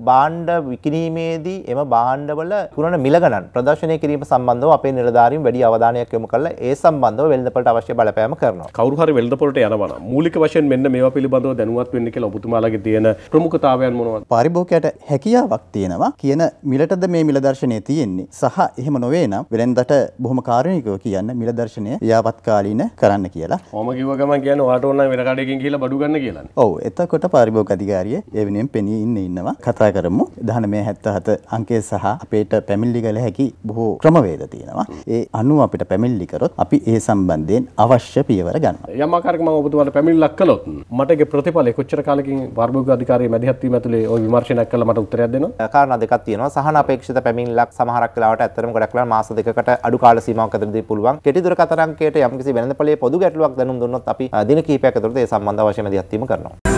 භාණ්ඩ විකිණීමේදී එම භාණ්ඩවල පුරන මිල ගණන් ප්‍රදර්ශනය කිරීම සම්බන්ධව අපේ නිලධාරීන් වැඩි අවධානයක් යොමු කරලා ඒ සම්බන්ධව වෙළඳපොළට අවශ්‍ය බලපෑම කරනවා. කවුරු හරි වෙළඳපොළට යනවා නම් මූලික වශයෙන් මෙන්න මේවා පිළිබඳව දැනුවත් වෙන්න කියලා ඔබතුමාලගේ තියෙන ප්‍රමුඛතාවයන් මොනවද? පාරිභෝගිකයට හැකියාවක් තියෙනවා කියන මිලටද මේ මිල දර්ශනය තියෙන්නේ. සහ එහෙම නොවේ නම් වෙළඳට බොහොම කාරුණිකව කියන්න මිල දර්ශනය යාවත්කාලීන කරන්න කියලා. කොහොම කිව්ව ගමන් කියන්නේ ඔයාට ඕන නම් වෙන කඩේකින් ගිහලා බඩු ගන්න කියලානේ. ඔව් එතකොට පාරිභෝගික අධිකාරිය ඒ වෙනුවෙන් පෙනී ඉන්නවා. කතා කරමු 1977 අංකය සහ අපේට පැමිණිලි කළ හැකි බොහෝ ක්‍රමවේද තියෙනවා. ඒ අනුව අපිට පැමිණිලි කරොත් අපි ඒ සම්බන්ධයෙන් අවශ්‍ය පියවර ගන්නවා. යම් ආකාරයක මම ඔබතුමාට පැමිණිල්ලක් කළොත් මට ඒකේ ප්‍රතිඵලය කොච්චර කාලෙකින් පාරිභෝගික අධිකාරිය මැදිහත් වීම ඇතුලේ ওই විමර්ශනයක් කළා මට උත්තරයක් දෙනවා. කාරණා දෙකක් තියෙනවා. සහන අපේක්ෂිත පැමිණිල්ලක් සමහරක් වෙලාවට ඇත්තටම ගොඩක් වෙලාවට මාස දෙකකට අඩු කාල සීමාවක් ඇතුළතදී පුළුවන්. කෙටි දුරකථන අංකයට යම්කිසි වෙළඳපොලේ පොදු ගැටලුවක් දැනුම් දුන්නොත් අපි දින කිහිපයක් ඇතුළත ඒ සම්බන්ධ අවශ්‍ය මැදිහත් වීම කරනවා.